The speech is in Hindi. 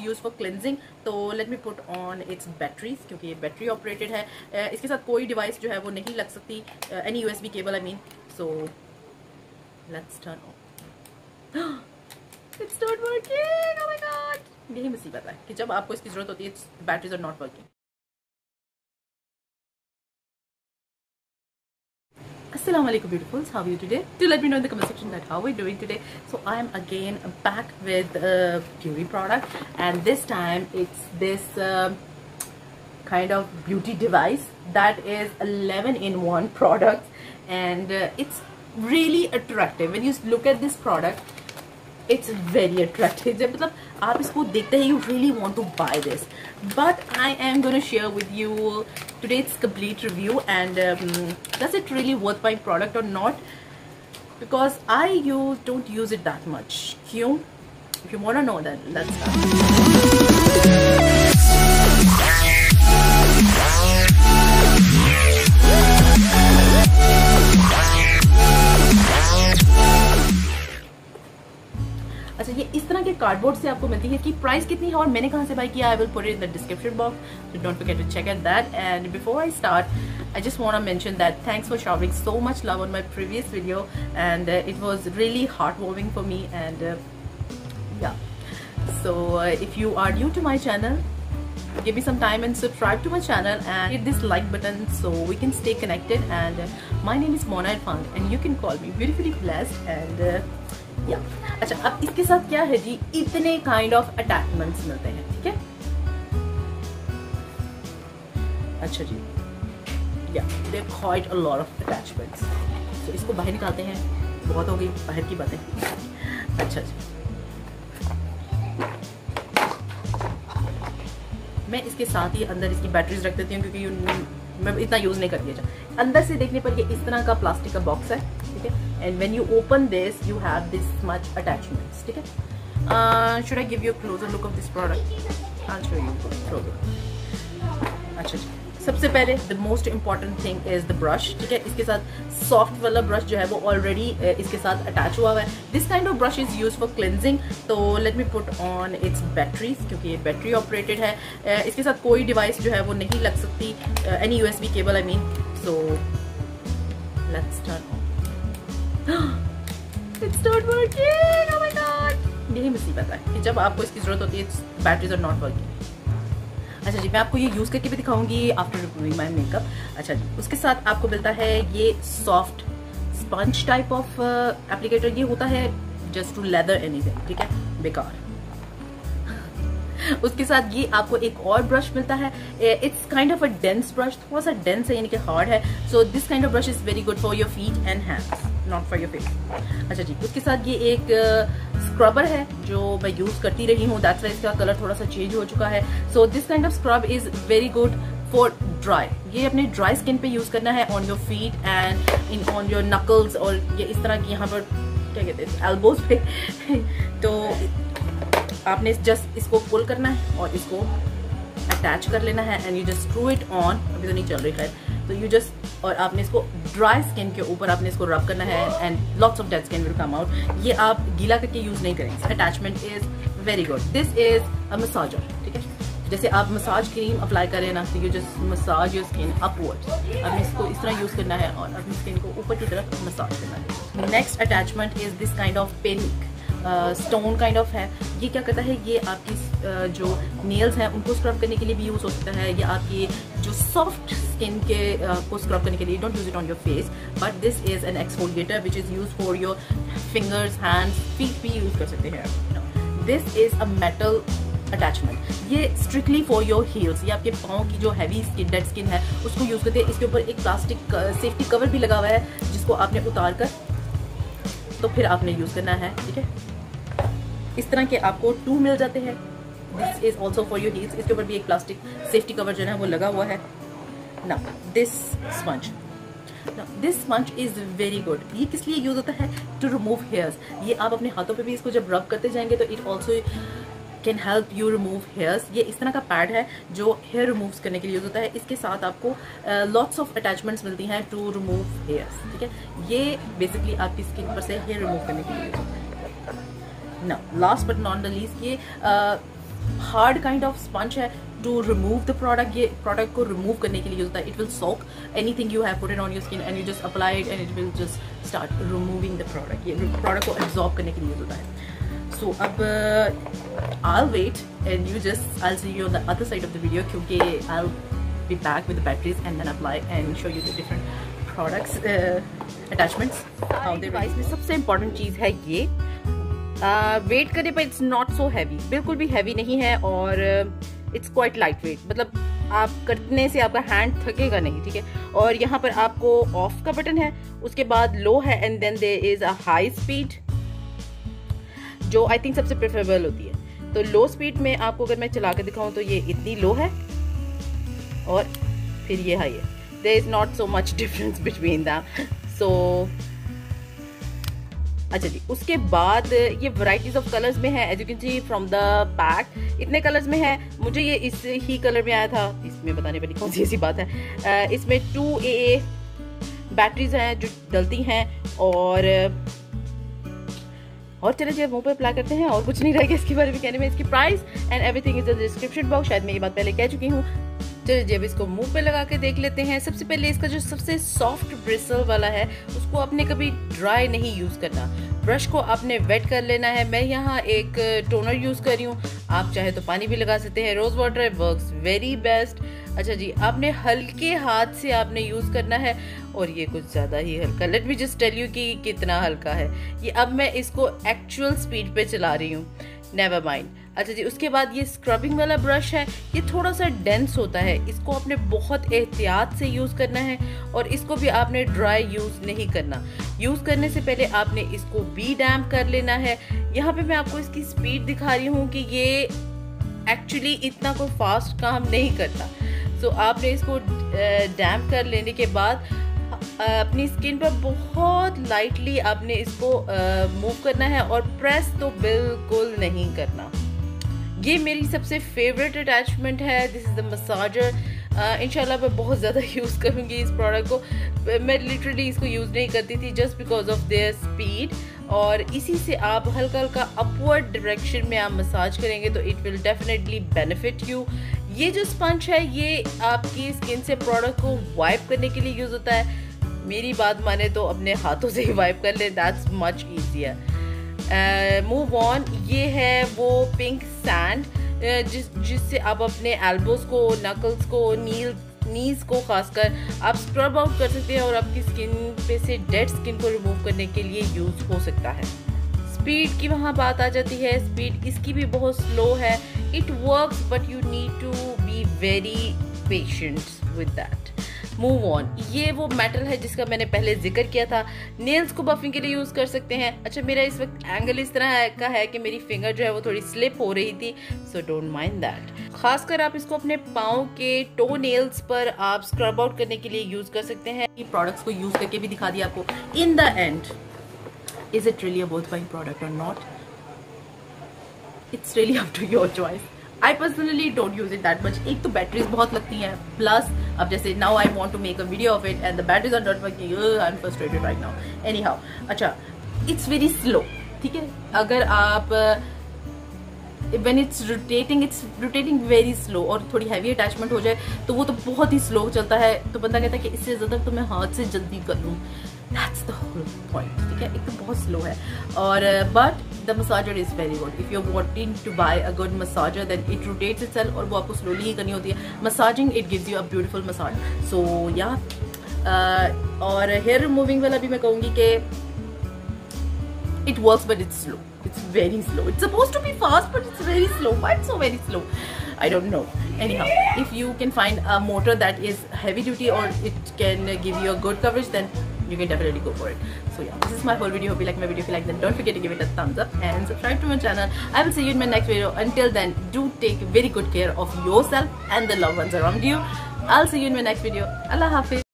Use for cleansing. तो let me put on its batteries, क्योंकि ये बैटरी ऑपरेटेड है। इसके साथ कोई डिवाइस जो है वो नहीं लग सकती, any USB cable I mean. So let's turn on. It's not working, oh my god. यही मुसीबत है कि जब आपको इसकी जरूरत होती है batteries are not working. Assalamualaikum beautifuls, how are you today? Do let me know in the comment section that how we're doing today. So I am again back with a beauty product, and this time it's this kind of beauty device that is 11-in-1 product, and it's really attractive. When you look at this product, it's very attractive. मतलब आप इसको देखते हैं, you really want to buy this. But I am going to share with you today its complete review, and does it really worth buying product or not? Because you don't use it that much. क्यों? If you want to know that, let's start. अच्छा, ये इस तरह के कार्डबोर्ड से आपको मिलती है। कि प्राइस कितनी है और मैंने कहाँ से बाय किया, I will put it in the description box, so don't forget to check at that. And before I start, I just want to mention that thanks for showering so much love on my previous video, and it was really heartwarming for me. And yeah, so if you are new to my channel, give me some time and subscribe to my channel and hit this like button so we can stay connected. And my name is Mona Irfan, and you can call me beautifully blessed. And yeah, अच्छा, अब इसके साथ क्या है जी, इतने काइंड ऑफ अटैचमेंट्स मिलते हैं, ठीक है। अच्छा जी, या there are quite a lot of attachments. तो इसको बाहर निकालते हैं, बहुत हो गई बाहर की बातें। अच्छा जी, मैं इसके साथ ही अंदर इसकी बैटरीज रख देती हूँ, क्योंकि मैं इतना यूज नहीं करती है। अंदर से देखने पर ये इस तरह का प्लास्टिक का बॉक्स है, ठीक है। And when you open this you have this much attachments, ठीक है। Should I give you a closer look of this product? I will show you closer. अच्छा जी, सबसे पहले the most important thing is the brush, ठीक है। इसके साथ सॉफ्ट वाला ब्रश जो है वो ऑलरेडी इसके साथ अटैच हुआ है। This kind of brush is use for cleansing. तो let me put on its batteries, क्योंकि ये बैटरी ऑपरेटेड है। इसके साथ कोई डिवाइस जो है वो नहीं लग सकती, any USB cable I mean. So let's turn on. It's not working, oh my god. यही मुसीबत है कि जब आपको इसकी जरूरत होती है बैटरीज आर नॉट वर्किंग। अच्छा जी, मैं आपको ये यूज़ करके भी दिखाऊंगी आफ्टर रिमूविंग माय मेकअप। अच्छा जी, उसके साथ आपको मिलता है ये soft sponge type of applicator. ये होता है जस्ट टू लेदर एनीथिंग, ठीक है, बेकार। उसके साथ ये आपको एक और ब्रश मिलता है। It's kind of a dense brush, थोड़ा सा डेंस है, यानी कि हार्ड है। So this kind of brush is very good for your feet and hands, not for your face. अच्छा जी, उसके साथ ये एक स्क्रबर है जो मैं यूज करती रही हूँ, दैट्स व्हाई इसका कलर थोड़ा सा चेंज हो चुका है। So this kind of scrub is very good for dry. ये अपने ड्राई स्किन पे यूज करना है, on your feet and in on your knuckles, और ये इस तरह की यहाँ पर क्या कहते हैं, एल्बोज पे। तो आपने जस्ट इसको पुल करना है और इसको अटैच कर लेना है, and you just screw it on. अभी तो नहीं चल रही है, तो यू जस्ट, और आपने इसको ड्राई स्किन के ऊपर आपने इसको रब करना है, and lots of dead skin will come out. ये आप गीला करके यूज नहीं करेंगे। Attachment is very good. This is a massager, ठीक है। जैसे आप मसाज क्रीम अप्लाई करें ना, तो you just massage your skin upwards. आपने इसको इस तरह यूज करना है और अपनी स्किन को ऊपर की तरफ मसाज करना है। Next attachment is this kind of pink stone kind of है। ये क्या करता है, ये आपकी जो नेल्स हैं उनको स्क्रब करने के लिए भी यूज हो सकता है, या आपकी जो सॉफ्ट स्किन के को स्क्रब करने के लिए। Don't use it on your face, but this is an exfoliator which is use for your fingers, hands, feet भी यूज कर सकते हैं। This is a metal attachment. ये स्ट्रिक्टली फॉर योर हील्स, ये आपके पाँव की जो हैवी स्किन, डेड स्किन है, उसको यूज करते हैं। इसके ऊपर एक प्लास्टिक सेफ्टी कवर भी लगा हुआ है, जिसको आपने उतार कर तो फिर आपने यूज करना है, ठीक है। इस तरह के आपको 2 मिल जाते हैं। This is also for your heels. इसके ऊपर भी एक प्लास्टिक सेफ्टी कवर जो है वो लगा हुआ है। ना this sponge is very good. ये किस लिए यूज होता है? To remove hairs. ये आप अपने हाथों पे भी इसको जब रब करते जाएंगे तो it also can help you remove hairs. ये इस तरह का पैड है जो हेयर रिमूव करने के लिए यूज होता है। इसके साथ आपको लॉट्स ऑफ अटैचमेंट्स मिलती हैं टू रिमूव हेयर्स, ठीक है। ये बेसिकली आपकी स्किन पर से हेयर रिमूव करने के लिए यूज होता है। ना last but not the least, ये हार्ड काइंड ऑफ स्पंज है टू रिमूव द प्रोडक्ट। ये प्रोडक्ट को रिमूव करने के लिए यूज होता है। It will soak anything you have put it on your skin and you just apply it and it will just start removing the product. ये प्रोडक्ट को एब्जॉर्ब करने के लिए यूज होता है। सो अब I'll wait and I'll see you on the other side of the video, क्योंकि I'll be back with the batteries and then apply and show you the different products attachments. Device में सबसे इम्पोर्टेंट चीज़ है ये वेट करने पर इट्स नॉट सो हैवी, बिल्कुल भी हैवी नहीं है और इट्स क्वाइट लाइट वेट, मतलब आप करने से आपका हैंड थकेगा नहीं, ठीक है। और यहाँ पर आपको ऑफ का बटन है, उसके बाद लो है and then there is a high speed जो आई थिंक सबसे प्रेफरेबल होती है। तो लो स्पीड में आपको अगर मैं चला के दिखाऊं तो ये इतनी लो है और फिर ये हाई है। There is not so much difference between them. So अच्छा जी, उसके बाद ये वैरायटीज ऑफ कलर्स में है, as you can see from the pack इतने कलर्स में है। मुझे ये इस ही कलर में आया था, इसमें बताने वाली कौन सी ऐसी बात है। इसमें 2 AA बैटरीज हैं जो डलती हैं और चले जी मुंह पे अप्लाई करते हैं और कुछ नहीं रहेगा इसके बारे में कहने में। इसकी price and everything is in the description box, शायद मैं ये बात पहले कह चुकी हूँ। चलिए जी अब इसको मुंह पे लगा के देख लेते हैं। सबसे पहले इसका जो सबसे सॉफ्ट ब्रिसल वाला है उसको आपने कभी ड्राई नहीं यूज करना, ब्रश को आपने वेट कर लेना है। मैं यहाँ एक टोनर यूज कर रही हूँ, आप चाहे तो पानी भी लगा सकते हैं, rose water works very best. अच्छा जी, आपने हल्के हाथ से आपने यूज करना है और ये कुछ ज्यादा ही हल्का, let me just tell you कि कितना हल्का है ये। अब मैं इसको एक्चुअल स्पीड पे चला रही हूँ, नेवर माइंड। अच्छा जी, उसके बाद ये स्क्रबिंग वाला ब्रश है, ये थोड़ा सा डेंस होता है, इसको आपने बहुत एहतियात से यूज़ करना है और इसको भी आपने ड्राई यूज़ नहीं करना। यूज़ करने से पहले आपने इसको भी डैम्प कर लेना है। यहाँ पे मैं आपको इसकी स्पीड दिखा रही हूँ कि ये एक्चुअली इतना कोई फास्ट काम नहीं करता। सो आपने इसको डैम्प कर लेने के बाद अपनी स्किन पर बहुत लाइटली आपने इसको मूव करना है और प्रेस तो बिल्कुल नहीं करना। ये मेरी सबसे फेवरेट अटैचमेंट है, दिस इज़ द मसाजर। इंशाल्लाह मैं बहुत ज़्यादा यूज़ करूँगी इस प्रोडक्ट को। मैं लिटरली इसको यूज़ नहीं करती थी just because of their speed, और इसी से आप हल्का हल्का अपवर्ड डायरेक्शन में आप मसाज करेंगे तो it will definitely benefit you. ये जो स्पंज है ये आपकी स्किन से प्रोडक्ट को वाइप करने के लिए यूज़ होता है। मेरी बात माने तो अपने हाथों से ही वाइप कर ले, that's much easier. Move on, ये है वो पिंक सैंड जिससे आप अपने एल्बोज को, नकल्स को, नीज को खासकर आप स्क्रब आउट कर सकते हैं और आपकी स्किन पे से डेड स्किन को रिमूव करने के लिए यूज हो सकता है। स्पीड की वहाँ बात आ जाती है, स्पीड इसकी भी बहुत स्लो है। It works but you need to be very patient with that. Move on, ये वो मेटल है जिसका मैंने पहले जिक्र किया था, नेल्स को बफिंग के लिए यूज कर सकते हैं। अच्छा, मेरा इस वक्त एंगल इस तरह का है कि मेरी फिंगर जो है वो थोड़ी स्लिप हो रही थी, सो डोंट माइंड दैट। खासकर आप इसको अपने पाँव के टो नेल्स पर आप स्क्रब आउट करने के लिए यूज कर सकते हैं। ये प्रोडक्ट्स को यूज करके भी दिखा दिया आपको। In the end, is it really a worthwhile product और not? It's really up to your choice. I personally don't use it that much. एक तो बैटरीज बहुत लगती हैं, प्लस अब जैसे now I want to make a video of it and the batteries are not working. I'm frustrated right now. Anyhow, अच्छा, it's very slow. ठीक है, अगर आप when it's rotating very slow और थोड़ी heavy attachment हो जाए तो वो तो बहुत ही slow चलता है, तो बंदा कहता है कि इससे ज़्यादा तो मैं हाथ से जल्दी कर लूँ। That's the whole point. ठीक है, एक तो बहुत slow है और but the massager is very good. If you're wanting to buy a good massager, then it rotates itself और वो आपको slowly ही करनी होती है। Massaging it gives you a beautiful massage. So yeah, और hair removing वाला भी मैं कहूँगी कि it works but it's slow. It's very slow. It's supposed to be fast but it's very slow. Why it's so very slow? I don't know. Anyhow, if you can find a motor that is heavy duty or it can give you a good coverage, then you can definitely go for it. So yeah, this is my whole video. Hope you like my video. If you like, then don't forget to give it a thumbs up and subscribe to my channel. I will see you in my next video. Until then, do take very good care of yourself and the loved ones around you. I'll see you in my next video. Allah Hafiz.